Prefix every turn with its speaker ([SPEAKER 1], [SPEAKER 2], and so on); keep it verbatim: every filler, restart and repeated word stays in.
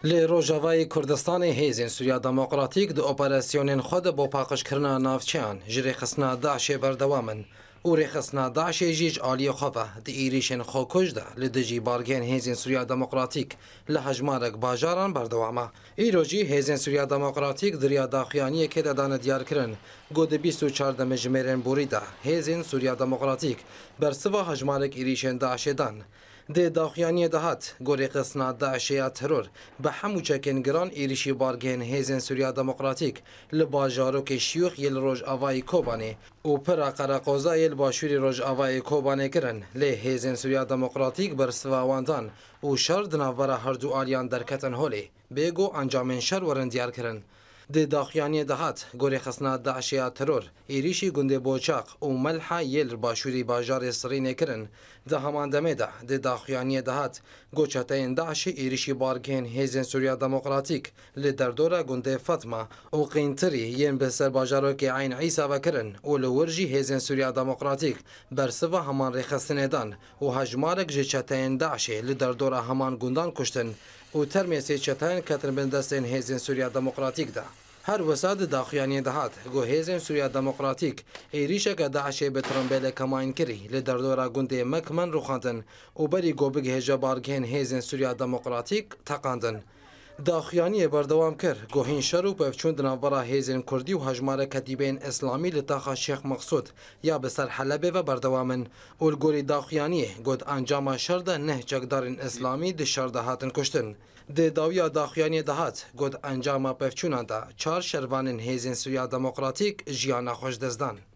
[SPEAKER 1] لی روجاوای کردستان هیزن سوریا دموکراتیک د اپراسیونین خود با پاکش کردن نافچیان جری خسنا داعش بردوامن و ری خسنا داعش جیج عالی خواه د ایریشن خوکش ده لدجی بارگین هیزن سوریا دموکراتیک لحجمارک باجاران بردوامه ایروجی هیزن سوریا دموکراتیک دریا داخیانی که دادن دیار کرن گود بیست و چهارده مجمرین بوریده هیزن سوریا دموکراتیک برسوا حجمارک ایریشن داعش دان د داخیانی دهات گوری قسنا داعشیا ترور به همو چکن گران ایریشی بارگین هیزن سوریا دموکراتیک لباجارو که شیوخ یل روش آوای کوبانه و پر قرقوزا یل باشوری روش آوای کوبانه کرن لی هیزن سوریا دموکراتیک بر سواواندان و شر دناوره هر دو آلیان درکتن هولی بگو انجامن شر ورن دیار کرن د داخیانی دهات گوری خسنا داعشیا ترور ایریشی گنده بوچاق و ملحا یل باشوری باجار سرینه کرن ده همان دمه ده د داخیانی دهات گوچتین داعش ایریشی بارگین هیزن سوریا دموکراتیک لدردورا گنده فاطمه و قینتری ین بسر باجارو که عین عیسا وکرن و لورجی هیزن سوریا دموکراتیک برسوا همان ریخستنه دان و هجمارک جچتین داعش لدردورا همان گندان کشتن و ترمیسی چتین کتن بندستین هیزن سوریا دموکراتیک ده هر وساد داخیانی دهات گو هیزن سوریا دموکراتیک ایریشه که داعش به ترنبیل کماین کری لدردورا گنده مکمن رو خاندن و بری گو بگه جبارگین هیزن سوریا دموکراتیک تقاندن داخیانی بردوام کر گوهین شروع پفچون دنابرا هیزن کردی و هجمار کتیبین اسلامی لطاقه شیخ مقصود یا بسر حلبه و بردوامن و الگوری داخیانی گود انجام شرده نه جگدارین اسلامی ده شرده هاتن کشتن ده داویا داخیانی دهات گود انجام پفچونان ده چار شروانین هیزن سوریا دموکراتیک جیانا خوش دزدان